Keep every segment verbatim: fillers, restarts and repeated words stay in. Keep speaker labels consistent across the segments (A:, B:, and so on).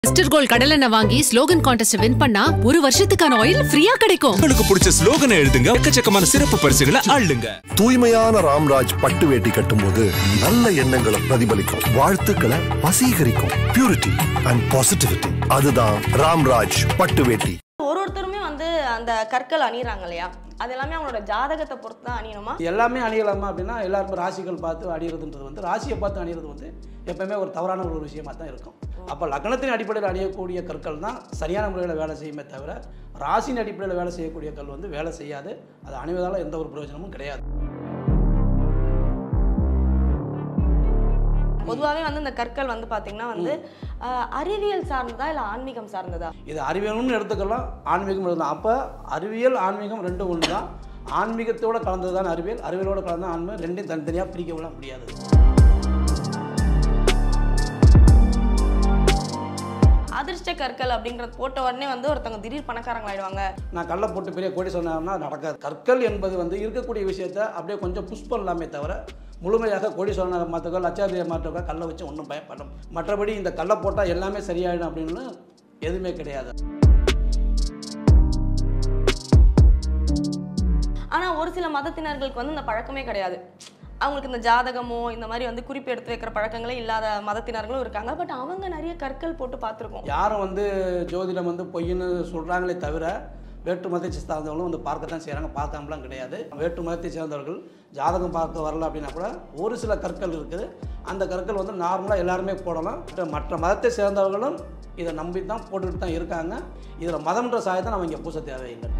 A: Mister gold கடலெண்ண வாங்கி slogan contest win பண்ணா ஒரு வருஷத்துக்கான ஆயில் ஃப்ரீயா கிடைக்கும்.
B: உங்களுக்கு பிடிச்ச ஸ்லோகனை எழுதுங்க, எக்கச்சக்கமான சிறப்பு பரிசுகளை அள்ளுங்க.
C: தூய்மையான ராம்ராஜ் பட்டு வேட்டி கட்டும்போது நல்ல எண்ணங்களை பிரதிபலிக்கும், வாழ்த்துக்களை வசீகரிக்கும். பியூரிட்டி அண்ட் பாசிட்டிவிட்டி, அதுதான் ராம்ராஜ் பட்டு வேட்டி.
D: ஒரு ஒருத்தருமே வந்து அந்த கற்கள் அணியறாங்க இல்லையா, அது எல்லாமே அவங்களோட ஜாதகத்தை பொறுத்து தான் அணியணுமா?
E: எல்லாமே அணியலாமா அப்படின்னா எல்லாருமே ராசிகள் பார்த்து அணியறதுன்றது வந்து ராசியை பார்த்து அணியறது வந்து எப்பவுமே ஒரு தவறான ஒரு விஷயமா தான் இருக்கும். அப்போ லக்னத்தின் அடிப்படையில் அணியக்கூடிய கற்கள் தான் சரியான முறையில் வேலை செய்யுமே தவிர ராசியின் அடிப்படையில் வேலை செய்யக்கூடிய கல் வந்து வேலை செய்யாது. அது அணிவதால் எந்த ஒரு பிரயோஜனமும் கிடையாது.
D: பொதுவாகவே வந்து இந்த கற்கள் வந்து பார்த்தீங்கன்னா வந்து அறிவியல் சார்ந்ததா இல்லை ஆன்மீகம் சார்ந்ததா?
E: இது அறிவியல்னு எடுத்துக்கலாம், ஆன்மீகம் எடுத்துக்கலாம். அப்போ அறிவியல் ஆன்மீகம் ரெண்டும் ஒன்று தான். ஆன்மீகத்தோடு கலந்தது தான் அறிவியல், அறிவியலோடு கலந்த ஆன்மீகம், ரெண்டையும் தனித்தனியாக பிரிக்க முடியாது.
D: அதிர்ஷ்ட கற்கள் அப்படின்றது போட்ட உடனே வந்து ஒருத்தவங்க திடீர் பணக்காரங்களாயிடுவாங்க.
E: நான் கல்லை போட்டு பெரிய கோடி சொன்னேன்னா நடக்காது. கற்கள் என்பது வந்து இருக்கக்கூடிய விஷயத்தை அப்படியே கொஞ்சம் புஷ் பண்ணலாமே தவிர முழுமையாக கோடி சொன்ன மாற்றக்கோ லட்சாதிபதியை மாற்றக்கோ கல்லை வச்சு ஒன்றும் பயப்படும். மற்றபடி இந்த கல்லை போட்டால் எல்லாமே சரியாயிடும் அப்படின்னு எதுவுமே கிடையாது.
D: ஆனால் ஒரு சில மதத்தினர்களுக்கு வந்து இந்த பழக்கமே கிடையாது. அவங்களுக்கு இந்த ஜாதகமோ இந்த மாதிரி வந்து குறிப்பு எடுத்து வைக்கிற பழக்கங்களே இல்லாத மதத்தினர்களும் இருக்காங்க. பட் அவங்க நிறைய கற்கள் போட்டு பார்த்துருக்கோம்.
E: யாரும் வந்து ஜோதிடம் வந்து பொய்ன்னு சொல்கிறாங்களே தவிர வேற்று மதத்தை சேர்ந்தவர்களும் வந்து பார்க்க தான் செய்கிறாங்க, பார்க்காமலாம் கிடையாது. வேற்று மதத்தை சேர்ந்தவர்கள் ஜாதகம் பார்க்க வரல அப்படின்னா கூட ஒரு சில கற்கள் இருக்குது. அந்த கற்கள் வந்து நார்மலாக எல்லாருமே போடலாம். மற்ற மதத்தை சேர்ந்தவர்களும் இதை நம்பி தான் போட்டுக்கிட்டு தான் இருக்காங்க. இதில் மதம்ன்ற சாயத்தை நம்ம இங்கே பூச தேவையில்லை.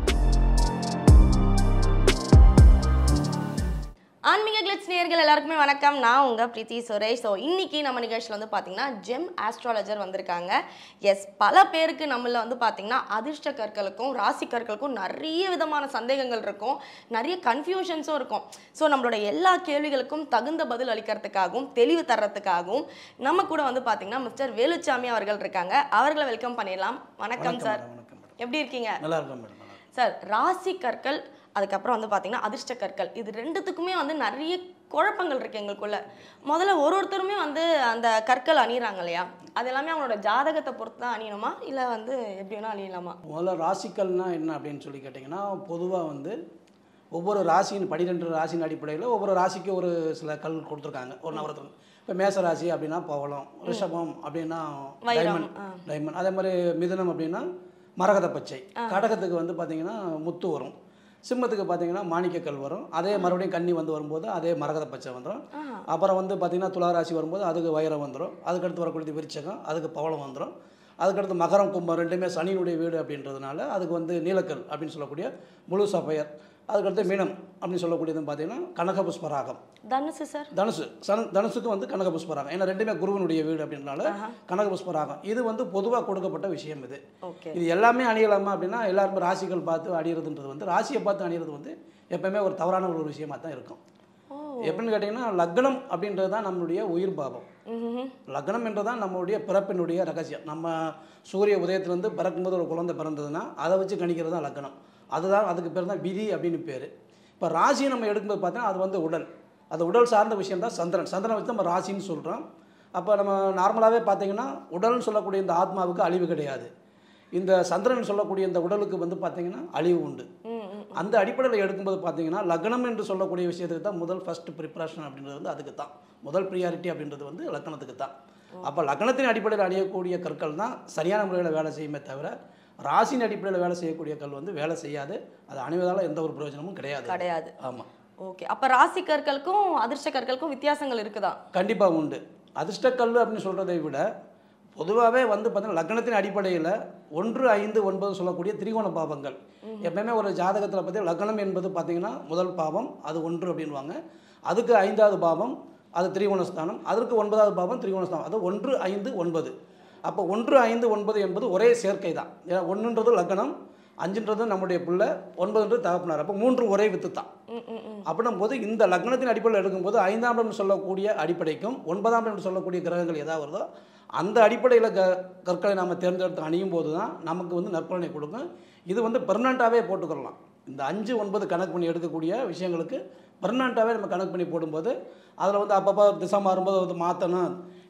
D: ஆன்மீக கிளிட்ஸ் நேயர்கள் எல்லாருக்குமே வணக்கம். நான் உங்கள் பிரீத்தி சுரேஷ். ஸோ இன்றைக்கி நம்ம நிகழ்ச்சியில் வந்து பார்த்திங்கன்னா ஜெம் ஆஸ்ட்ராலஜர் வந்திருக்காங்க. எஸ், பல பேருக்கு நம்மள வந்து பார்த்திங்கன்னா அதிர்ஷ்ட கற்களுக்கும் ராசி கற்களுக்கும் நிறைய விதமான சந்தேகங்கள் இருக்கும், நிறைய கன்ஃபியூஷன்ஸும் இருக்கும். ஸோ நம்மளோட எல்லா கேள்விகளுக்கும் தகுந்த பதில் அளிக்கிறதுக்காகவும் தெளிவு தர்றதுக்காகவும் நம்ம கூட வந்து பார்த்திங்கன்னா மிஸ்டர் வேலுச்சாமி அவர்கள் இருக்காங்க. அவர்களை வெல்கம் பண்ணிடலாம். வணக்கம் சார், எப்படி இருக்கீங்க?
E: நல்லா இருக்கும் மேடம்.
D: சார், ராசி கற்கள் அதுக்கப்புறம் வந்து பார்த்தீங்கன்னா அதிர்ஷ்ட கற்கள், இது ரெண்டுத்துக்குமே வந்து நிறைய குழப்பங்கள் இருக்குது எங்களுக்குள்ள. முதல்ல ஒரு ஒருத்தருமே வந்து அந்த கற்கள் அணியறாங்க இல்லையா, அது எல்லாமே அவங்களோட ஜாதகத்தை பொறுத்து தான் அணியணுமா இல்லை வந்து எப்படி வேணால் அணியலாமா?
E: முதல்ல ராசிக்கல்னா என்ன அப்படின்னு சொல்லி கேட்டிங்கன்னா, பொதுவாக வந்து ஒவ்வொரு ராசியின் பன்னிரெண்டு ராசியின் அடிப்படையில் ஒவ்வொரு ராசிக்கு ஒரு சில கல் கொடுத்துருக்காங்க ஒரு நவரத்தில். இப்போ மேச ராசி அப்படின்னா பவளம், ரிஷபம் அப்படின்னா டைமண்ட் டைமண்ட் அதே மாதிரி மிதுனம் அப்படின்னா மரகத பச்சை, கடகத்துக்கு வந்து பார்த்திங்கன்னா முத்து வரும், சிம்மத்துக்கு பார்த்தீங்கன்னா மாணிக்கக்கல் வரும், அதே மறுபடியும் கன்னி வந்து வரும்போது அதே மரகத பச்சை வந்துடும். அப்புறம் வந்து பார்த்திங்கன்னா துளாராசி வரும்போது அதுக்கு வைரம் வந்துடும், அதுக்கடுத்து வரக்கூடிய விருச்சகம் அதுக்கு பவளம் வந்துடும், அதுக்கடுத்து மகரம் கும்பம் ரெண்டுமே சனியினுடைய வீடு அப்படின்றதுனால அதுக்கு வந்து நீலக்கல் அப்படின்னு சொல்லக்கூடிய முழு சஃபயர், அதுக்கடுத்து மீனம் அப்படின்னு சொல்லக்கூடியதுன்னு பார்த்தீங்கன்னா கனகபுஷ்பராகம்.
D: தனுசு சார்,
E: தனுசு சன தனுசுக்கு வந்து கனகபுஷ்பராகம், ஏன்னா ரெண்டுமே குருவனுடைய வீடு அப்படின்றனால கனகபுஷ்பராகம். இது வந்து பொதுவாக கொடுக்கப்பட்ட விஷயம். இது இது எல்லாமே அணியலாமா அப்படின்னா எல்லாருமே ராசிகள் பார்த்து அணியறதுன்றது வந்து ராசியை பார்த்து அணியறது வந்து எப்பவுமே ஒரு தவறான ஒரு விஷயமா தான் இருக்கும். எப்படின்னு கேட்டிங்கன்னா, லக்னம் அப்படின்றது தான் நம்மளுடைய உயிர் பாவம். லக்னம் என்றதான் நம்மளுடைய பிறப்பினுடைய ரகசியம். நம்ம சூரிய உதயத்திலேருந்து பிறக்கும்போது ஒரு குழந்தை பிறந்ததுன்னா அதை வச்சு கணிக்கிறது தான் லக்னம். அதுதான், அதுக்கு பேர் தான் விதி அப்படின்னு பேர். இப்போ ராசியை நம்ம எடுக்கும்போது பார்த்தீங்கன்னா அது வந்து உடல், அது உடல் சார்ந்த விஷயம் தான். சந்திரன் சந்திரனை வச்சு நம்ம ராசின்னு சொல்கிறோம். அப்போ நம்ம நார்மலாகவே பார்த்தீங்கன்னா உடல்னு சொல்லக்கூடிய இந்த ஆத்மாவுக்கு அழிவு கிடையாது. இந்த சந்திரன் சொல்லக்கூடிய இந்த உடலுக்கு வந்து பார்த்திங்கன்னா அழிவு உண்டு. அந்த அடிப்படையில் எடுக்கும்போது பார்த்தீங்கன்னா லக்னம் என்று சொல்லக்கூடிய விஷயத்துக்கு தான் முதல் ஃபஸ்ட்டு ப்ரிப்ரேஷன் அப்படின்றது வந்து அதுக்கு தான் முதல் ப்ரியாரிட்டி அப்படின்றது வந்து லக்னத்துக்கு தான். அப்போ லக்னத்தின் அடிப்படையில் அணியக்கூடிய கற்கள் தான் சரியான முறையில் வேலை செய்யுமே தவிர ராசியின் அடிப்படையில் வேலை செய்யக்கூடிய கல் வந்து வேலை செய்யாது. அது அணிவதால் எந்த ஒரு பிரயோஜனமும் கிடையாது கிடையாது ஆமாம்.
D: ஓகே, அப்போ ராசி கற்களுக்கும் அதிர்ஷ்ட கற்களுக்கும் வித்தியாசங்கள் இருக்குதா?
E: கண்டிப்பாக உண்டு. அதிர்ஷ்ட கல் அப்படின்னு சொல்கிறதை விட பொதுவாகவே வந்து பார்த்தீங்கன்னா லக்னத்தின் அடிப்படையில் ஒன்று ஐந்து ஒன்பது சொல்லக்கூடிய திரிகோண பாவங்கள் எப்பவுமே ஒரு ஜாதகத்தில் பார்த்தி லக்னம் என்பது பார்த்திங்கன்னா முதல் பாவம் அது ஒன்று அப்படின்வாங்க, அதுக்கு ஐந்தாவது பாவம் அது திரிகோணஸ்தானம், அதற்கு ஒன்பதாவது பாவம் திரிகோணஸ்தானம், அது ஒன்று ஐந்து ஒன்பது. அப்போ ஒன்று ஐந்து ஒன்பது என்பது ஒரே சேர்க்கை தான். ஏன்னா ஒன்றுன்றது லக்னம், அஞ்சுன்றது நம்முடைய பிள்ளை, ஒன்பதுன்றது தகப்பனார். அப்போ மூன்று ஒரே வித்து தான். அப்படின்னும் போது இந்த லக்னத்தின் அடிப்படையில் எடுக்கும்போது ஐந்தாம் இடம் சொல்லக்கூடிய அடிப்படைக்கும் ஒன்பதாம் இடம் சொல்லக்கூடிய கிரகங்கள் எதாவது வருதோ அந்த அடிப்படையில் க கற்களை நம்ம தேர்ந்தெடுத்து அணியும் போது தான் நமக்கு வந்து நற்பலனை கொடுக்கும். இது வந்து பெர்மனண்ட்டாகவே போட்டுக்கலாம். இந்த அஞ்சு ஒன்பது கணக்கு பண்ணி எடுக்கக்கூடிய விஷயங்களுக்கு பெர்மனண்ட்டாகவே நம்ம கணக்கு பண்ணி போடும்போது அதில் வந்து அப்பப்போ திசை மாறும்போது வந்து மாற்றணும்,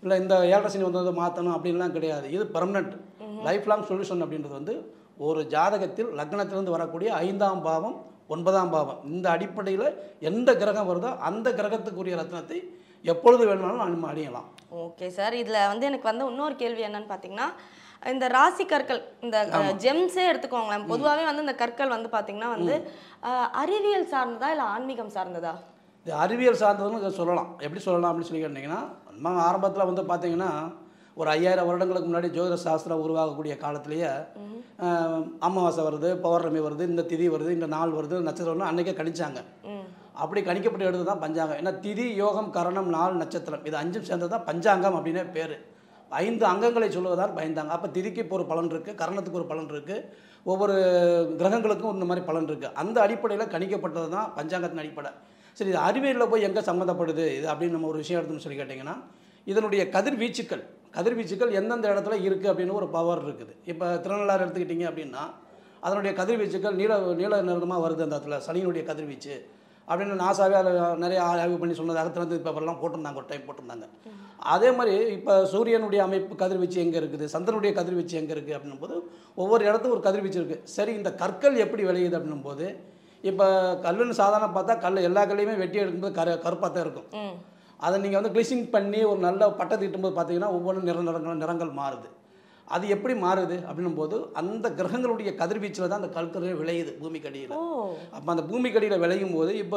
E: இல்லை இந்த ஏழரை சனி வந்து மாற்றணும் அப்படின்லாம் கிடையாது. இது பெர்மனெண்ட் லைஃப் லாங் சொல்யூஷன் அப்படின்றது வந்து ஒரு ஜாதகத்தில் லக்னத்திலிருந்து வரக்கூடிய ஐந்தாம் பாவம் ஒன்பதாம் பாவம் இந்த அடிப்படையில் எந்த கிரகம் வருதோ அந்த கிரகத்துக்குரிய ரத்னத்தை எப்பொழுது வேணுமானாலும் நம்ம அணியலாம்.
D: ஓகே சார், இதில் வந்து எனக்கு வந்து இன்னொரு கேள்வி என்னன்னு பார்த்தீங்கன்னா, இந்த ராசி கற்கள் இந்த ஜெம்ஸே எடுத்துக்கோங்களேன். பொதுவாகவே வந்து இந்த கற்கள் வந்து பார்த்தீங்கன்னா வந்து அறிவியல் சார்ந்ததா இல்லை ஆன்மீகம் சார்ந்ததா?
E: இது அறிவியல் சார்ந்ததுன்னு சொல்லலாம். எப்படி சொல்லலாம் அப்படின்னு சொல்லி கேட்டிங்கன்னா, நம்ம ஆரம்பத்தில் வந்து பார்த்தீங்கன்னா ஒரு ஐயாயிரம் வருடங்களுக்கு முன்னாடி ஜோதிட சாஸ்திரம் உருவாகக்கூடிய காலத்திலேயே அமாவாசை வருது, பௌர்ணமி வருது, இந்த திதி வருது, இந்த நாள் வருது, நட்சத்திரம் வருது அன்றைக்கே கணிச்சாங்க. அப்படி கணிக்கப்பட்டு எடுத்து தான் பஞ்சாங்கம். ஏன்னா திதி, யோகம், கரணம், நாள், நட்சத்திரம் இது அஞ்சும் சேர்ந்தது தான் பஞ்சாங்கம் அப்படின்னே பேர். ஐந்து அங்கங்களை சொல்லுவதால் பயந்தாங்க. அப்போ திதிக்கு இப்போ ஒரு பலன் இருக்குது, கரணத்துக்கு ஒரு பலன் இருக்குது, ஒவ்வொரு கிரகங்களுக்கும் இந்த மாதிரி பலன் இருக்குது. அந்த அடிப்படையில் கணிக்கப்பட்டது தான் பஞ்சாங்கத்தின் அடிப்படை. சரி, இது அறிவியலில் போய் எங்கே சம்மந்தப்படுது இது அப்படின்னு நம்ம ஒரு விஷயம் எடுத்துன்னு சொல்லி கேட்டிங்கன்னா, இதனுடைய கதிர்வீச்சுக்கள் கதிர்வீச்சுக்கள் எந்தெந்த இடத்துல இருக்குது அப்படின்னு ஒரு பவர் இருக்குது. இப்போ திருநள்ளாறு எடுத்துக்கிட்டிங்க அப்படின்னா அதனுடைய கதிர்வீச்சுக்கள் நீல நீல நிறமாக வருது. அந்த இடத்துல சனியினுடைய கதிர்வீச்சு அப்படின்னு நாசாவே அதில் நிறைய ஆய்வு பண்ணி சொன்னதாக திறந்து பேப்பர்லாம் போட்டிருந்தாங்க, ஒரு டைம் போட்டிருந்தாங்க. அதே மாதிரி இப்போ சூரியனுடைய அமைப்பு கதிர்வீச்சு எங்கே இருக்குது, சந்திரனுடைய கதிர்வீச்சு எங்கே இருக்குது அப்படின்னும் போது ஒவ்வொரு இடத்துக்கும் ஒரு கதிர்வீச்சு இருக்குது. சரி, இந்த கற்கள் எப்படி விளையுது அப்படின்னும் போது இப்போ கல்லுன்னு சாதாரண பார்த்தா கல் எல்லா கல்லையுமே வெட்டி எடுக்கும்போது கரு கருப்பாக தான் இருக்கும். அதை நீங்கள் வந்து க்ளீசிங் பண்ணி ஒரு நல்ல பட்டத்தை இட்டும்போது பார்த்தீங்கன்னா ஒவ்வொன்றும் நிற நிறங்கள் நிறங்கள் மாறுது. அது எப்படி மாறுது அப்படின்னும் போது அந்த கிரகங்களுடைய கதிர்வீச்சில் தான் அந்த கற்கள் விளையுது பூமிக்கடியில். அப்போ அந்த பூமிக்கடியில் விளையும் போது இப்போ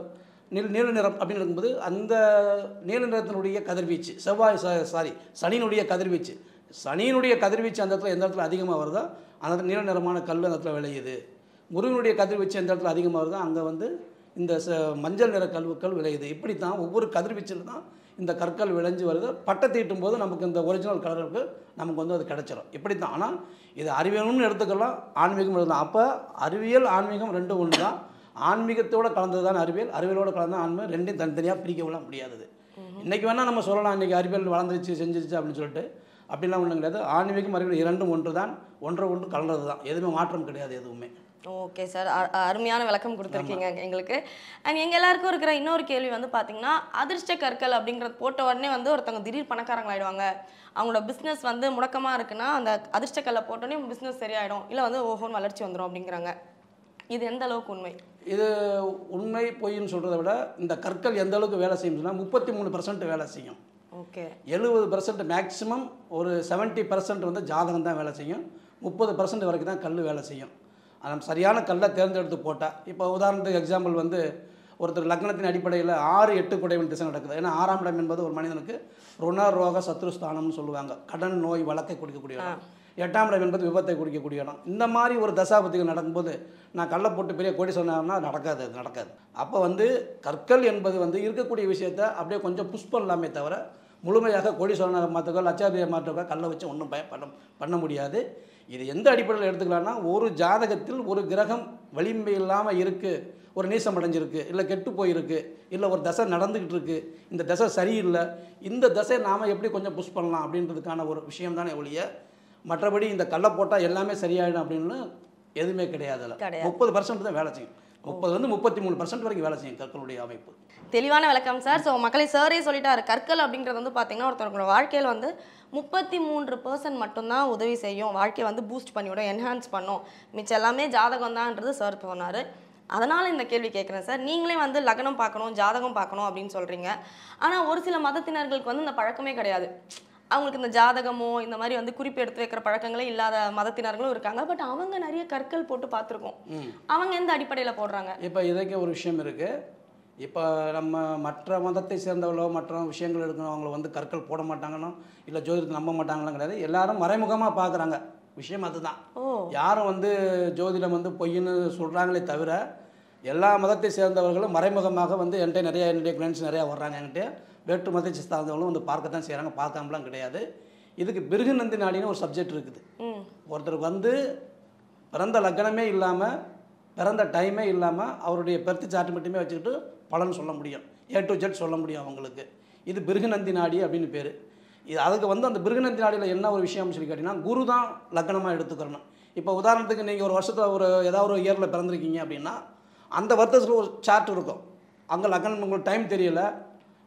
E: நீல நீல நிறம் அப்படின்னு இருக்கும்போது அந்த நீல நிறத்தினுடைய கதிர்வீச்சு செவ்வாய் சாரி சனியினுடைய கதிர்வீச்சு சனியினுடைய கதிர்வீச்சு அந்த இடத்துல எந்த இடத்துல அதிகமாக வருதோ அந்த இடத்துல நீல நிறமான கல் அந்த இடத்துல விளையுது. முருகனுடைய கதிர்வீச்சு எந்த இடத்துல அதிகமாக வருதோ அங்கே வந்து இந்த ச மஞ்சள் நிற கல்வுக்கள் விளையுது. இப்படி தான் ஒவ்வொரு கதிர்வீச்சில் தான் இந்த கற்கள் விளைஞ்சு வருது. பட்டை தீட்டும் போது நமக்கு இந்த ஒரிஜினல் கலருக்கு நமக்கு வந்து அது கிடச்சிடும். இப்படி தான். ஆனால் இது அறிவியல்னு எடுத்துக்கலாம், ஆன்மீகம் எடுக்கலாம். அப்போ அறிவியல் ஆன்மீகம் ரெண்டும் ஒன்று தான். ஆன்மீகத்தோடு கலந்தது தான் அறிவியல், அறிவியலோடு கலந்த ஆன்மீகம் ரெண்டையும் தனித்தனியாக பிரிக்கலாம் முடியாதது. இன்றைக்கி வேணால் நம்ம சொல்லலாம் இன்றைக்கி அறிவியல் வளர்ந்துருச்சு செஞ்சிருச்சு அப்படின்னு சொல்லிட்டு, அப்படிலாம் ஒன்றும் கிடையாது. ஆன்மீகம் அறிவியல் இரண்டும் ஒன்று தான், ஒன்றை ஒன்று கலந்தது தான், எதுவுமே மாற்றம் கிடையாது எதுவுமே.
D: ஓகே சார், அருமையான விளக்கம் கொடுத்துருக்கீங்க எங்களுக்கு. அண்ட் எங்கள் எல்லாருக்கும் இருக்கிற இன்னொரு கேள்வி வந்து பார்த்தீங்கன்னா, அதிர்ஷ்ட கற்கள் அப்படிங்கிறது போட்ட உடனே வந்து ஒருத்தவங்க திடீர் பணக்காரங்களாயிடுவாங்க, அவங்களோட பிஸ்னஸ் வந்து முடக்கமாக இருக்குன்னா அந்த அதிர்ஷ்ட கல்லை போட்டோன்னே பிஸ்னஸ் சரியாயிடும், இல்லை வந்து ஓஹோன்னு வளர்ச்சி வந்துடும் அப்படிங்கிறாங்க. இது எந்த அளவுக்கு உண்மை?
E: இது உண்மை பொய்ன்னு சொல்கிறத விட இந்த கற்கள் எந்த அளவுக்கு வேலை செய்யும்னா முப்பத்தி மூணு பர்சன்ட் வேலை செய்யும்.
D: ஓகே,
E: எழுபது பர்சன்ட் மேக்ஸிமம் ஒரு செவன்ட்டி பர்சன்ட் வந்து ஜாதகம் தான் வேலை செய்யும், முப்பது பர்சன்ட் வரைக்கும் தான் கல் வேலை செய்யும். நம்ம சரியான கல்லை தேர்ந்தெடுத்து போட்டால், இப்போ உதாரணத்துக்கு எக்ஸாம்பிள் வந்து ஒருத்தர் லக்னத்தின் அடிப்படையில் ஆறு எட்டு குடைவன் திசை நடக்குது. ஏன்னா ஆறாம் இடம் என்பது ஒரு மனிதனுக்கு ருண ரோக சத்ருஸ்தானம்னு சொல்லுவாங்க, கடன் நோய் வழக்கை கொடுக்கக்கூடிய இடம். எட்டாம் இடம் என்பது விபத்தை குறிக்கக்கூடிய இடம். இந்த மாதிரி ஒரு தசாபதிகள் நடக்கும்போது நான் கல்லை போட்டு பெரிய கோடி சொன்னாங்கன்னா நடக்காது, அது நடக்காது. அப்போ வந்து கற்கள் என்பது வந்து இருக்கக்கூடிய விஷயத்தை அப்படியே கொஞ்சம் புஷ் பண்ணலாமே தவிர முழுமையாக கோடி சொன்ன மாற்றுக்கோ லட்சாதிபதியை மாற்றுக்கோ கல்லை வச்சு ஒன்றும் பய பண்ண பண்ண முடியாது. இது எந்த அடிப்படையில் எடுத்துக்கலாம்னா, ஒரு ஜாதகத்தில் ஒரு கிரகம் வலிமை இல்லாமல் இருக்குது, ஒரு நீசம் அடைஞ்சிருக்கு, இல்லை கெட்டு போயிருக்கு, இல்லை ஒரு தசை நடந்துக்கிட்டு இருக்குது, இந்த தசை சரியில்லை, இந்த தசை நாம் எப்படி கொஞ்சம் புஷ் பண்ணலாம் அப்படின்றதுக்கான ஒரு விஷயம் தானே ஒழிய மற்றபடி இந்த கல்லை போட்டால் எல்லாமே சரியாயிடும் அப்படின்னு எதுவுமே கிடையாது. அதில் முப்பது பர்சன்ட் தான் வேலை செய்யும், முப்பது வந்து முப்பத்தி மூணு பர்சன்ட் வரைக்கும் வேலை செய்யும் கற்களுடைய அமைப்பு.
D: தெளிவான விளக்கம் சார். ஸோ மக்களை சாரே சொல்லிட்டாரு, கற்கள் அப்படிங்கிறது வந்து பார்த்தீங்கன்னா ஒருத்தவங்களோட வாழ்க்கையில் வந்து முப்பத்தி மூன்று பர்சன்ட் மட்டும்தான் உதவி செய்யும், வாழ்க்கையை வந்து பூஸ்ட் பண்ணிவிடும், என்ஹான்ஸ் பண்ணும், மிச்சம் எல்லாமே ஜாதகம் தான்ன்றது சார் சொன்னார். அதனால் இந்த கேள்வி கேட்குறேன் சார். நீங்களே வந்து லக்னம் பார்க்கணும், ஜாதகம் பார்க்கணும் அப்படின்னு சொல்கிறீங்க. ஆனால் ஒரு சில மதத்தினர்களுக்கு வந்து இந்த பழக்கமே கிடையாது. அவங்களுக்கு இந்த ஜாதகமோ இந்த மாதிரி வந்து குறிப்பு எடுத்து வைக்கிற பழக்கங்களே இல்லாத மதத்தினர்களும் இருக்காங்க. பட் அவங்க நிறைய கற்கள் போட்டு பார்த்துருக்கோம். அவங்க எந்த அடிப்படையில் போடுறாங்க?
E: இப்போ இதுக்கு ஒரு விஷயம் இருக்குது. இப்போ நம்ம மற்ற மதத்தை சேர்ந்தவங்களோ மற்ற விஷயங்கள் இருக்கிறவங்கள வந்து கற்கள் போட மாட்டாங்கன்னு இல்லை ஜோதிடத்தை நம்ப மாட்டாங்களாம் கிடையாது. எல்லாரும் மறைமுகமாக பார்க்குறாங்க விஷயம் அதுதான். யாரும் வந்து ஜோதிடம் வந்து பொய்ன்னு சொல்கிறாங்களே தவிர எல்லா மதத்தை சேர்ந்தவர்களும் மறைமுகமாக வந்து என்கிட்ட நிறையா என்னுடைய கிளைண்ட்ஸ் நிறையா வர்றாங்க, என்கிட்ட வேற்று மதத்தை சேர்ந்தவங்களும் வந்து பார்க்கத்தான் செய்கிறாங்க, பார்க்காமலாம் கிடையாது. இதுக்கு பிருகு நந்தி நாடின்னு ஒரு சப்ஜெக்ட் இருக்குது. ஒருத்தருக்கு வந்து பிறந்த லக்னமே இல்லாமல் பிறந்த டைமே இல்லாமல் அவருடைய பெர்த்து சார்ட் மட்டுமே வச்சுக்கிட்டு பலன் சொல்ல முடியும், ஏ டு ஜெட் சொல்ல முடியும் அவங்களுக்கு. இது பிருகுநந்தி நாடி அப்படின்னு பேர். இது அதுக்கு வந்து அந்த பிருகுநந்தி நாடியில் என்ன ஒரு விஷயம்னு சொல்லி கேட்டிங்கன்னா, குரு தான் லக்னமாக எடுத்துக்கிறணும். இப்போ உதாரணத்துக்கு நீங்கள் ஒரு வருஷத்தில் ஒரு ஏதாவது ஒரு இயரில் பிறந்திருக்கீங்க அப்படின்னா அந்த வருஷத்தில் ஒரு சார்ட் இருக்கும், அங்கே லக்னம் உங்களுக்கு டைம் தெரியல,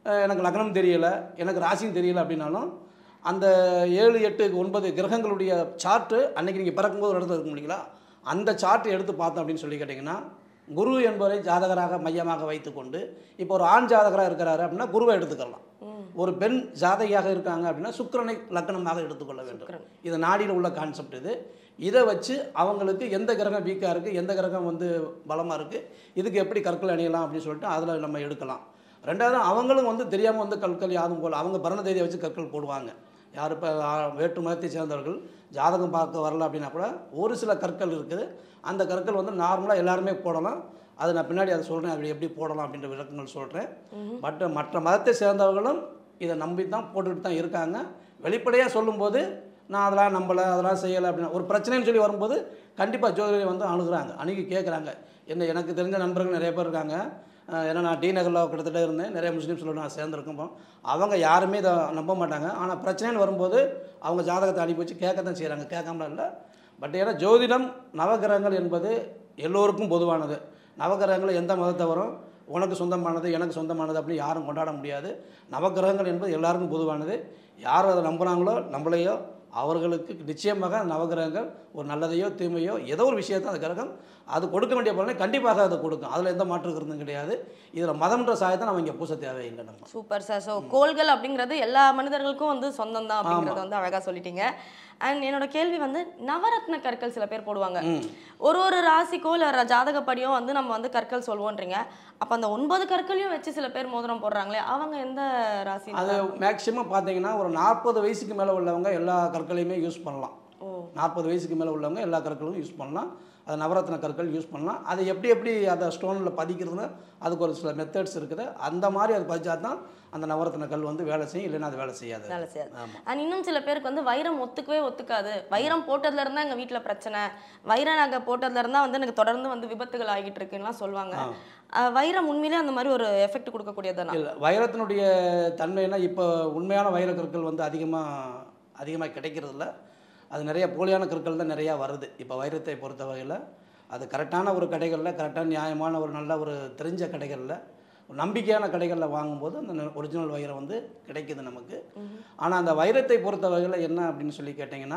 E: எனக்கு லக்னம் தெரியலை, எனக்கு ராசியும் தெரியலை அப்படின்னாலும் அந்த ஏழு எட்டு ஒன்பது கிரகங்களுடைய சார்ட்டு அன்றைக்கி நீங்கள் பிறக்கும்போது ஒரு இடத்துல இருக்கும் இல்லைங்களா, அந்த சார்ட்டு எடுத்து பார்த்தோம் அப்படின்னு சொல்லி கேட்டிங்கன்னா குரு என்பவரை ஜாதகராக மையமாக வைத்துக்கொண்டு இப்போ ஒரு ஆண் ஜாதகராக இருக்கிறாரு அப்படின்னா குருவை எடுத்துக்கலாம். ஒரு பெண் ஜாதகியாக இருக்காங்க அப்படின்னா சுக்கிரனை லக்னமாக எடுத்துக்கொள்ள வேண்டும். இது நாடியில் உள்ள கான்செப்ட். இது இதை வச்சு அவங்களுக்கு எந்த கிரகம் வீக்காக இருக்குது, எந்த கிரகம் வந்து பலமாக இருக்குது, இதுக்கு எப்படி கற்கள் அணியலாம் அப்படின்னு சொல்லிட்டு அதில் நம்ம எடுக்கலாம். ரெண்டாவது அவங்களும் வந்து தெரியாமல் வந்து கற்கள் யாரும் போல் அவங்க பரண தேதியை வச்சு கற்கள் போடுவாங்க. யார் இப்போ வேற்று மதத்தை சேர்ந்தவர்கள் ஜாதகம் பார்க்க வரல அப்படின்னா கூட ஒரு சில கற்கள் இருக்குது. அந்த கற்கள் வந்து நார்மலாக எல்லாருமே போடலாம். அது நான் பின்னாடி அதை சொல்கிறேன், அப்படி எப்படி போடலாம் அப்படின்ற விளக்கங்கள் சொல்கிறேன். பட் மற்ற மதத்தை சேர்ந்தவர்களும் இதை நம்பி தான் போட்டுக்கிட்டு தான் இருக்காங்க. வெளிப்படையாக சொல்லும்போது நான் அதெல்லாம் நம்பலை, அதெல்லாம் செய்யலை அப்படின்னா ஒரு பிரச்சனைன்னு சொல்லி வரும்போது கண்டிப்பாக ஜோதிடரை வந்து அணுகுறாங்க, அணுகி கேட்குறாங்க. என்ன எனக்கு தெரிஞ்ச நண்பர்கள் நிறைய பேர் இருக்காங்க. ஏன்னா நான் டி நகரில் கிட்டத்தட்ட இருந்தேன், நிறைய முஸ்லீம்ஸில் நான் சேர்ந்துருக்கோம். அவங்க யாருமே இதை நம்ப மாட்டாங்க. ஆனால் பிரச்சனைன்னு வரும்போது அவங்க ஜாதகத்தை அனுப்பி வச்சு கேட்க தான் செய்கிறாங்க, கேட்காமலாம் இல்லை. பட் ஏன்னா ஜோதிடம் நவகிரகங்கள் என்பது எல்லோருக்கும் பொதுவானது. நவகிரகங்கள் எந்த மதத்தை வரும், உனக்கு சொந்தமானது எனக்கு சொந்தமானது அப்படின்னு யாரும் கொண்டாட முடியாது. நவகிரகங்கள் என்பது எல்லாருக்கும் பொதுவானது. யார் அதை நம்புகிறாங்களோ நம்மளையோ அவர்களுக்கு நிச்சயமாக நவகிரகங்கள் ஒரு நல்லதையோ தீமையோ ஏதோ ஒரு விஷயத்தை அந்த கிரகம் அது கொடுக்க வேண்டிய பலனை கண்டிப்பாக அதை கொடுக்கும். அதில் எந்த மாற்று கருத்தும் கிடையாது. இதில் மதம்ன்ற சாயத்தை நம்ம இங்கே பூச தேவையில்லை. நம்ம
D: சூப்பர் சார். ஸோ கோள்கள் அப்படிங்கிறது எல்லா மனிதர்களுக்கும் வந்து சொந்தம் தான் அப்படிங்கிறத வந்து அழகாக சொல்லிட்டீங்க. அண்ட் என்னோட கேள்வி வந்து நவரத்ன கற்கள் சில பேர் போடுவாங்க. ஒரு ஒரு ராசிக்கோ இல்லை ஜாதகப்படியோ வந்து நம்ம வந்து கற்கள் சொல்வோன்றீங்க. அப்போ அந்த ஒன்பது கற்களையும் வச்சு சில பேர் மோதிரம் போடுறாங்களே, அவங்க எந்த ராசி?
E: அது மேக்சிமம் பார்த்தீங்கன்னா ஒரு நாற்பது வயசுக்கு மேலே உள்ளவங்க எல்லா கற்களையுமே யூஸ் பண்ணலாம். நாற்பது வயசுக்கு மேலே உள்ளவங்க எல்லா கற்களும் யூஸ் பண்ணலாம். அது நவரத்ன கற்கள் யூஸ் பண்ணலாம். அது எப்படி எப்படி அதை ஸ்டோனில் பதிக்கிறதுன்னு அதுக்கு ஒரு சில மெத்தட்ஸ் இருக்குது. அந்த மாதிரி அது பதிச்சா தான் அந்த நவரத்ன கல் வந்து வேலை செய்யும், இல்லைன்னா அது வேலை செய்யாது.
D: வேலை செய்யாது. அண்ட் இன்னும் சில பேருக்கு வந்து வைரம் ஒத்துக்கவே ஒத்துக்காது. வைரம் போட்டதுல இருந்தால் எங்கள் வீட்டில் பிரச்சனை, வைர நகை போட்டதுல இருந்தால் வந்து எனக்கு தொடர்ந்து வந்து விபத்துகள் ஆகிட்டு இருக்குன்னா சொல்லுவாங்க. வைரம் உண்மையிலே அந்த மாதிரி ஒரு எஃபெக்ட் கொடுக்கக்கூடியதுதான்
E: இல்லை. வைரத்தினுடைய தன்மைனா இப்போ உண்மையான வைர கற்கள் வந்து அதிகமாக அதிகமாக கிடைக்கிறதில்ல. அது நிறைய போலியான கற்கள் தான் நிறையா வருது இப்போ வைரத்தை பொறுத்த வகையில். அது கரெக்டான ஒரு கடைகளில், கரெக்டான நியாயமான ஒரு நல்ல ஒரு தெரிஞ்ச கடைகளில், நம்பிக்கையான கடைகளில் வாங்கும்போது அந்த ஒரிஜினல் வைரம் வந்து கிடைக்குது நமக்கு. ஆனால் அந்த வைரத்தை பொறுத்த வகையில் என்ன அப்படின்னு சொல்லி கேட்டிங்கன்னா,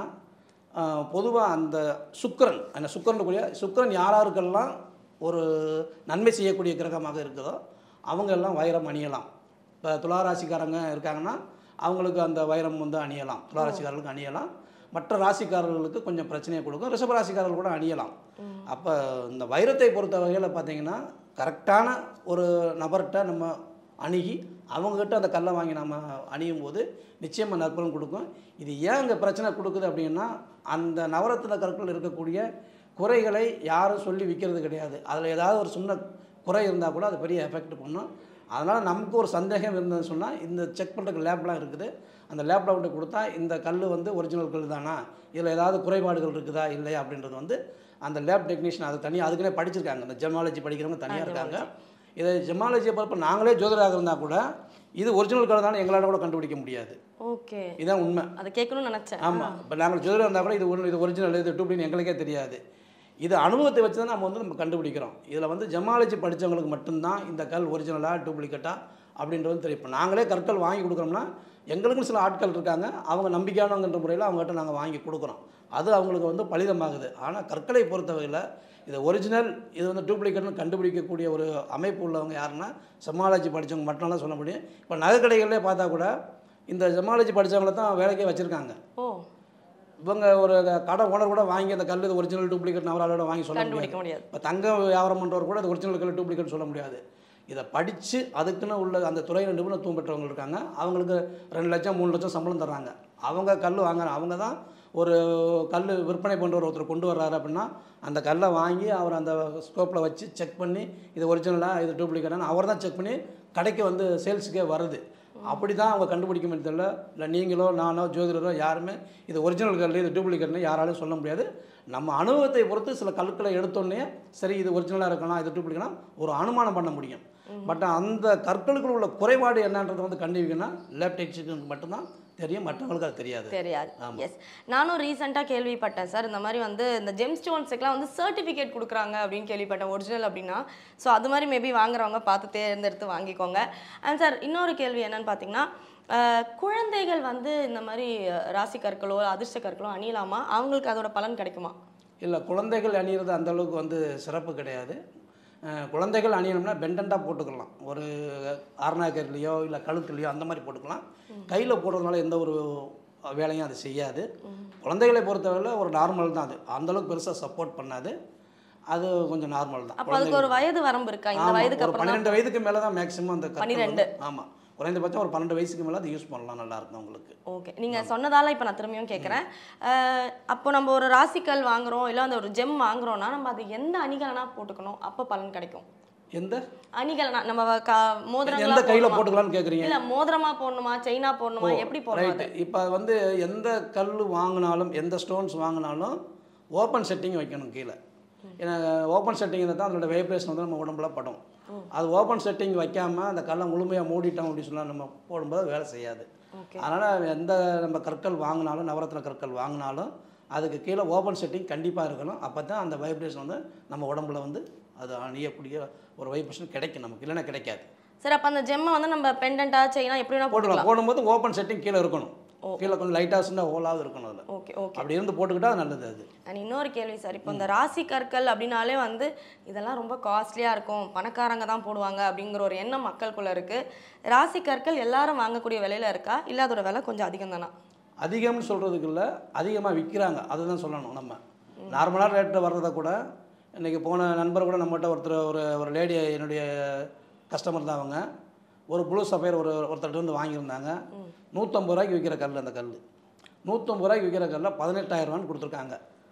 E: பொதுவாக அந்த சுக்கிரன் அந்த சுக்கிரனுக்குரிய சுக்கிரன் யாராருக்கெல்லாம் ஒரு நன்மை செய்யக்கூடிய கிரகமாக இருக்குதோ அவங்க எல்லாம் வைரம் அணியலாம். இப்போ துளாராசிக்காரங்க இருக்காங்கன்னா அவங்களுக்கு அந்த வைரம் வந்து அணியலாம், துளாராசிக்காரர்களுக்கு அணியலாம். மற்ற ராசிக்காரர்களுக்கு கொஞ்சம் பிரச்சனையை கொடுக்கும், ரிஷபராசிக்காரர்கள் கூட அணியலாம். அப்போ இந்த வைரத்தை பொறுத்த வகையில் பார்த்திங்கன்னா கரெக்டான ஒரு நபர்கிட்ட நம்ம அணுகி அவங்ககிட்ட அந்த கல்லை வாங்கி நம்ம அணியும் போது நிச்சயமாக நற்பலன் கொடுக்கும். இது ஏன் இங்கே பிரச்சனை கொடுக்குது அப்படின்னா, அந்த நவரத்தின கற்கள் இருக்கக்கூடிய குறைகளை யாரும் சொல்லி விற்கிறது கிடையாது. அதில் ஏதாவது ஒரு சின்ன குறை இருந்தால் கூட அது பெரிய எஃபெக்ட் பண்ணும். அதனால் நமக்கு ஒரு சந்தேகம் இருந்ததுன்னு சொன்னால் இந்த செக் பண்ணுறதுக்கு லேப்லாம் இருக்குது. அந்த லேப்பில் விட்டு கொடுத்தா இந்த கல் வந்து ஒரிஜினல் கல் தானா, இதில் ஏதாவது குறைபாடுகள் இருக்குதா இல்லையா அப்படின்றது வந்து அந்த லேப் டெக்னீஷியன் அது தனியாக அதுக்குன்னே படிச்சிருக்காங்க. இந்த ஜெமாலஜி படிக்கிறவங்க தனியாக இருக்காங்க. இதை ஜெமாலஜியை பொறுப்பு நாங்களே ஜோதிடராக இருந்தால் கூட இது ஒரிஜினல் கல் தானே எங்களால் கூட கண்டுபிடிக்க முடியாது.
D: ஓகே,
E: இதுதான் உண்மை.
D: அதை கேட்கணும்னு நினச்சேன்.
E: ஆமாம், இப்போ நாங்கள் ஜோதிடராக இருந்தால் கூட இது ஒன்று இது ஒரிஜினல் இது டூப்ளின்னு எங்களுக்கே தெரியாது. இது அனுபவத்தை வச்சு தான் நம்ம வந்து நம்ம கண்டுபிடிக்கிறோம். இதில் வந்து ஜெமாலஜி படித்தவங்களுக்கு மட்டும்தான் இந்த கல் ஒரிஜினலாக டூப்ளிகேட்டா அப்படின்றது தெரியும். இப்போ நாங்களே கற்கள் வாங்கி கொடுக்குறோம்னா எங்களுக்கும் சில ஆட்கள் இருக்காங்க, அவங்க நம்பிக்கையானவங்கன்ற முறையில் அவங்ககிட்ட நாங்கள் வாங்கி கொடுக்குறோம். அது அவங்களுக்கு வந்து பலிதமாகுது. ஆனால் கற்களை பொறுத்தவரையில் இது ஒரிஜினல் இது வந்து டூப்ளிகேட்னு கண்டுபிடிக்கக்கூடிய ஒரு அமைப்பு உள்ளவங்க யாருன்னா ஜெமாலஜி படித்தவங்க மட்டும்தான் சொல்ல முடியும். இப்போ நகை கடைகளிலே பார்த்தா கூட இந்த ஜெமாலஜி படித்தவங்கள தான் வேலைக்கே வச்சுருக்காங்க. ஓ, இவங்க ஒரு கடை ஓனர் கூட வாங்கி அந்த கல் இது ஒரிஜினல் டூப்ளிகேட் அவரால் வாங்கி சொல்ல முடியாது. இப்போ தங்கம் வியாபாரம் பண்ணுறவர் கூட அது ஒரிஜினல் கல் டூப்ளிகேட் சொல்ல முடியாது. இதை படித்து அதுக்குன்னு உள்ள அந்த துறையில் நிபுணத்துவம் பெற்றவங்க இருக்காங்க. அவங்களுக்கு ரெண்டு லட்சம் மூணு லட்சம் சம்பளம் தர்றாங்க. அவங்க கல் வாங்குறாங்க. அவங்க தான் ஒரு கல் விற்பனை பண்ணுற ஒருத்தர் கொண்டு வர்றாரு அப்படின்னா அந்த கல்லை வாங்கி அவர் அந்த ஸ்கோப்பில் வச்சு செக் பண்ணி இது ஒரிஜினலாக இது டூப்ளிகேட்டானு அவர் தான் செக் பண்ணி கடைக்கு வந்து சேல்ஸுக்கே வருது. அப்படி தான் அவங்க கண்டுபிடிக்க முடியல. இல்லை நீங்களோ நானோ ஜோதிடரோ யாருமே இது ஒரிஜினல் கல் இது டூப்ளிகேட்னு யாராலும் சொல்ல முடியாது. நம்ம அனுபவத்தை பொறுத்து சில கற்களை எடுத்தோடனே சரி இது ஒரிஜினலாக இருக்கலாம் இது டூப்ளிகேட்னா ஒரு அனுமானம் பண்ண முடியும். பட் அந்த கற்களுக்குள்ள உள்ள குறைபாடு என்னன்றது வந்து கண்டுபிடிக்கணும்னா லேப் டெக்னீஷியனுக்கு மட்டும்தான் தெரியும், மற்றவங்களுக்கு அது தெரியாது
D: தெரியாது. எஸ், நானும் ரீசெண்டாக கேள்விப்பட்டேன் சார், இந்த மாதிரி வந்து இந்த ஜெம் ஸ்டோன்ஸுக்குலாம் வந்து சர்டிஃபிகேட் கொடுக்குறாங்க அப்படின்னு கேள்விப்பட்டேன், ஒரிஜினல் அப்படின்னா. ஸோ அது மாதிரி மேபி வாங்குறவங்க பார்த்து தேர்ந்தெடுத்து வாங்கிக்கோங்க. அண்ட் சார் இன்னொரு கேள்வி என்னன்னு பார்த்தீங்கன்னா, குழந்தைகள் வந்து இந்த மாதிரி ராசி கற்களோ அதிர்ஷ்ட கற்களோ அணியலாமா? அவங்களுக்கு அதோட பலன் கிடைக்குமா? இல்லை,
E: குழந்தைகள் அணியிறது அந்த அளவுக்கு வந்து சிறப்பு கிடையாது. குழந்தைகள் அணியணும்னா பெண்டண்டாக போட்டுக்கலாம், ஒரு அரணாக்கர்லையோ இல்லை கழுத்துலையோ அந்த மாதிரி போட்டுக்கலாம். கையில் போடுறதுனால எந்த ஒரு வேலையும் அது செய்யாது. குழந்தைகளை பொறுத்தவரையில் ஒரு நார்மல் தான், அது அந்தளவுக்கு பெருசாக சப்போர்ட் பண்ணாது, அது கொஞ்சம் நார்மல் தான்.
D: அப்போ அதுக்கு ஒரு வயது வரம்பு இருக்கா? இந்த வயதுக்கு அப்புறம்
E: பன்னிரெண்டு வயதுக்கு மேலே தான் மேக்ஸிமம் அந்த
D: பன்னிரெண்டு.
E: ஆமாம், குறைந்தபட்சம் ஒரு பன்னெண்டு வயசுக்கு மேலே அது யூஸ் பண்ணலாம், நல்லா இருக்கும் உங்களுக்கு.
D: ஓகே, நீங்கள் சொன்னதால இப்போ நான் திரும்பியும் கேட்குறேன். அப்போ நம்ம ஒரு ராசிக்கல் வாங்குறோம் இல்லை அந்த ஒரு ஜெம் வாங்குறோம்னா நம்ம அது எந்த அணிகலனா போட்டுக்கணும், அப்போ பலன் கிடைக்கும்?
E: எந்த
D: அணிகலனா நம்ம மோதிரம்
E: எந்த கையில் போட்டுக்கலாம்னு கேட்குறீங்க?
D: இல்லை, மோதிரமா போடணுமா, செயினா போடணுமா, எப்படி போடணும்?
E: ரைட், இப்போ வந்து எந்த கல் வாங்கினாலும் எந்த ஸ்டோன்ஸ் வாங்கினாலும் ஓப்பன் செட்டிங் வைக்கணும் கீழே. ஏன்னா ஓப்பன் செட்டிங் தான் அதோட வைப்ரேஷன் வந்து நம்ம உடம்புல படும். அது ஓப்பன் செட்டிங் வைக்காமல் அந்த கல்லை முழுமையாக மூடிட்டோம் அப்படின்னு சொன்னால் நம்ம போடும்போது வேலை செய்யாது. அதனால் எந்த நம்ம கற்கள் வாங்கினாலும், நவரத்ன கற்கள் வாங்கினாலும் அதுக்கு கீழே ஓப்பன் செட்டிங் கண்டிப்பாக இருக்கணும். அப்போ தான் அந்த வைப்ரேஷன் வந்து நம்ம உடம்புல வந்து அது அணியக்கூடிய ஒரு வைப்ரேஷன் கிடைக்கும் நமக்கு, இல்லைன்னா கிடைக்காது.
D: சரி, அப்போ அந்த ஜெம்மை வந்து நம்ம பெண்டண்டா செயினா எப்படி வேணா
E: போட்டுக்கலாம். போடும்போது ஓப்பன் செட்டிங் கீழே இருக்கணும், கீழே கொஞ்சம் லைட்டாக இருந்தால் ஓலாவது இருக்கணும் அதில்.
D: ஓகே ஓகே,
E: அப்படி இருந்து போட்டுக்கிட்டா அது நல்லது. அது
D: அண்ட் இன்னொரு கேள்வி சார், இப்போ இந்த ராசி கற்கள் அப்படின்னாலே வந்து இதெல்லாம் ரொம்ப காஸ்ட்லியாக இருக்கும், பணக்காரங்க தான் போடுவாங்க அப்படிங்கிற ஒரு எண்ணம் மக்களுக்குள்ளே இருக்குது. ராசி கற்கள் எல்லாரும் வாங்கக்கூடிய விலையில் இருக்கா, இல்லை அதோட விலை கொஞ்சம் அதிகம் தானா?
E: அதிகம்னு சொல்கிறதுக்கு இல்லை, அதிகமாக விற்கிறாங்க, அதுதான் சொல்லணும். நம்ம நார்மலாக ரேட்டில் வர்றதை கூட இன்றைக்கி போன நண்பர் கூட நம்மகிட்ட ஒருத்தர் ஒரு ஒரு லேடி, என்னுடைய கஸ்டமர் தான் அவங்க, ஒரு ப்ளூ சஃபயர் ஒரு ஒருத்தர்கிட்ட வந்து வாங்கியிருந்தாங்க. நூற்றம்பது ரூபாய்க்கு விற்கிற கல், அந்த கல் நூற்றம்பது ரூபாய்க்கு விற்கிற கல்ல பதினெட்டாயிரம் ரூபான்னு கொடுத்துருக்காங்க.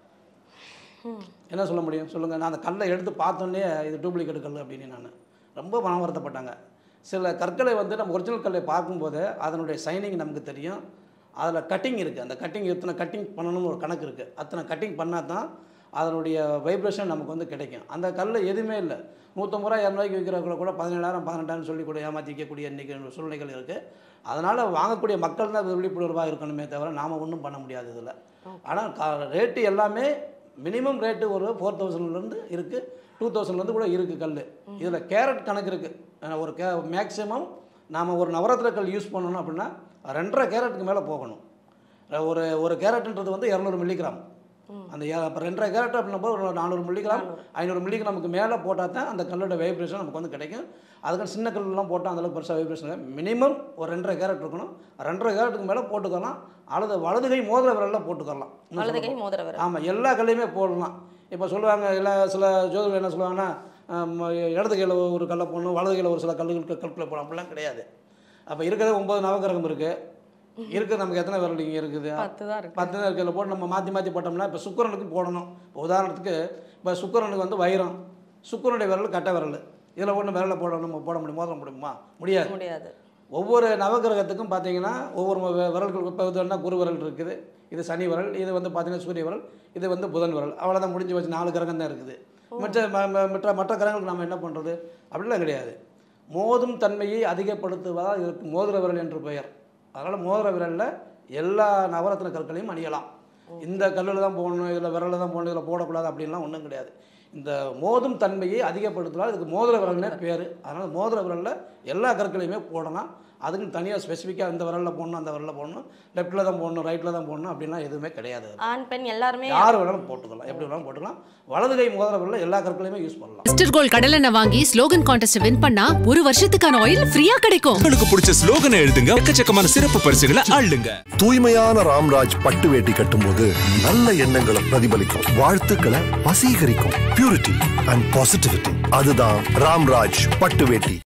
E: என்ன சொல்ல முடியும் சொல்லுங்கள்? நான் அந்த கல்லை எடுத்து பார்த்தோன்னே இது டூப்ளிகேட் கல் அப்படின்னு நான் ரொம்ப மனம் வருத்தப்பட்டாங்க. சில கற்களை வந்து நம்ம ஒரிஜினல் கல்லை பார்க்கும்போது அதனுடைய சைனிங் நமக்கு தெரியும், அதில் கட்டிங் இருக்குது, அந்த கட்டிங் எத்தனை கட்டிங் பண்ணணும்னு ஒரு கணக்கு இருக்குது, அத்தனை கட்டிங் பண்ணால் தான் அதனுடைய வைப்ரேஷன் நமக்கு வந்து கிடைக்கும். அந்த கல் எதுவுமே இல்லை, நூற்றம்பது ரூபா இரநூறுவாய்க்கு விற்கிறவங்கள கூட பதினேழாயிரம் பதினெட்டாயிரம் சொல்லி கூட ஏமாற்றி விற்கக்கூடிய இன்றைக்கி சூழ்நிலைகள் இருக்குது. அதனால் வாங்கக்கூடிய மக்கள் தான் விழிப்புணர்வாக இருக்கணுமே தவிர நாம் ஒன்றும் பண்ண முடியாது இதில். ஆனால் கா ரேட்டு எல்லாமே மினிமம் ரேட்டு ஒரு ஃபோர் தௌசண்ட்லேருந்து இருக்குது, டூ தௌசண்ட்லேருந்து கூட இருக்குது கல். இதில் கேரட் கணக்கு இருக்குது. ஒரு கே மேக்ஸிமம் நாம் ஒரு நவரத்ன கல் யூஸ் பண்ணணும் அப்படின்னா ரெண்டரை கேரட்டுக்கு மேலே போகணும். ஒரு ஒரு கேரட்ன்றது வந்து இரநூறு மில்லிகிராம், அந்த இப்போ ரெண்டரை கேரட் அப்படின்னா ஒரு நானூறு மில்லிகிராம் ஐநூறு மில்லிகிராமுக்கு மேலே போட்டால் தான் அந்த கல்லோட வைப்ரேஷன் நமக்கு வந்து கிடைக்கும். அதுக்கு சின்ன கல்லாம் போட்டால் அந்தளவுக்கு பெருசாக வைப்ரேஷன் இல்லை. மினிமம் ஒரு ரெண்டரை கேரட் இருக்கணும், ரெண்டரை கேரட்டுக்கு மேலே போட்டுக்கலாம். அல்லது வலதுகை மோதிர விரலில் போட்டுக்கலாம்.
D: வலதுகை மோதிர விரல்,
E: ஆமாம், எல்லா கல்லையுமே போடலாம். இப்போ சொல்லுவாங்க எல்லா சில ஜோதிடர்கள் என்ன சொல்லுவாங்கன்னா, இடது கையில் ஒரு கல்லை போடணும், வலது கையில் ஒரு சில கல்லுகளுக்கு கற்களை போடணும், அப்படிலாம் கிடையாது. அப்போ இருக்கிறது ஒம்பது நவகிரகம் இருக்குது, இருக்குது நமக்கு எத்தனை விரல் இங்கே இருக்குது?
D: பத்து தான் இருக்குது.
E: பத்து தான் இருக்கிறத போட்டு நம்ம மாற்றி மாற்றி போட்டோம்னா, இப்போ சுக்கிரனுக்கு போடணும். இப்போ உதாரணத்துக்கு இப்போ சுக்கிரனுக்கு வந்து வைரம், சுக்கிரனுடைய விரல் கட்டை விரல், இதில் ஒன்று விரலை போடணும் போட முடியும், மோதிரம் முடியுமா? முடியாது முடியாது. ஒவ்வொரு நவகிரகத்துக்கும் பார்த்தீங்கன்னா ஒவ்வொரு விரல்கள், இப்போ இதுனா குரு விரல் இருக்குது, இது சனி விரல், இது வந்து பார்த்தீங்கன்னா சூரிய விரல், இது வந்து புதன் விரல், அவ்வளோதான் முடிஞ்சு வச்சு. நாலு கிரகம் தான் இருக்குது. மற்ற மற்ற மற்ற கிரகங்களுக்கு நம்ம என்ன பண்ணுறது? அப்படிலாம் கிடையாது. மோதும் தன்மையை அதிகப்படுத்துவதால் இதற்கு மோதிர விரல் என்று பெயர். அதனால் மோதிர விரலில் எல்லா நவரத்ன கற்களையும் அணியலாம். இந்த கல்லில் தான் போடணும், இதில் விரலில் தான் போடணும், இதில் போடக்கூடாது அப்படின்லாம் ஒன்றும் கிடையாது. இந்த மோதும் தன்மையை அதிகப்படுத்தலாம், இதுக்கு மோதிர விரல்னே பேர். அதனால் மோதிர விரலில் எல்லா கற்களையுமே போடலாம். அதுக்குன்னு தனியாக ஸ்பெசிஃபிக்காக இந்த விரலில் போடணும், அந்த விரலில் போடணும், லெஃப்ட்டில் தான் போடணும், ரைட்டில் தான் போடணும் அப்படின்லாம் எதுவுமே கிடையாது.
D: ஆண் பெண் எல்லாருமே
E: யார் வேணாலும் போட்டுக்கலாம், எப்படி வேணாலும் போட்டுக்கலாம். வலது கை மோதிர விரலில் எல்லா கற்களையுமே யூஸ் பண்ணலாம்.
A: மிஸ்டர் கோல்ட் கடலெண்ணெய் வாங்கி ஸ்லோகன் கான்டெஸ்ட் வின் பண்ணா ஒரு வருஷத்துக்கான ஆயில் ஃப்ரீயா கிடைக்கும்.
B: உங்களுக்கு பிடிச்ச ஸ்லோகனை எழுதுங்க, எக்கச்சக்கமான சிறப்பு பரிசுகளை அள்ளுங்க.
C: தூய்மையான ராம்ராஜ் பட்டு வேட்டி கட்டும்போது நல்ல எண்ணங்களை பிரதிபலிக்கும், வாழ்த்துக்களை வசீகரிக்கும். பியூரிட்டி அண்ட் பாசிட்டிவிட்டி, அதுதான் ராம்ராஜ் பட்டு வேட்டி.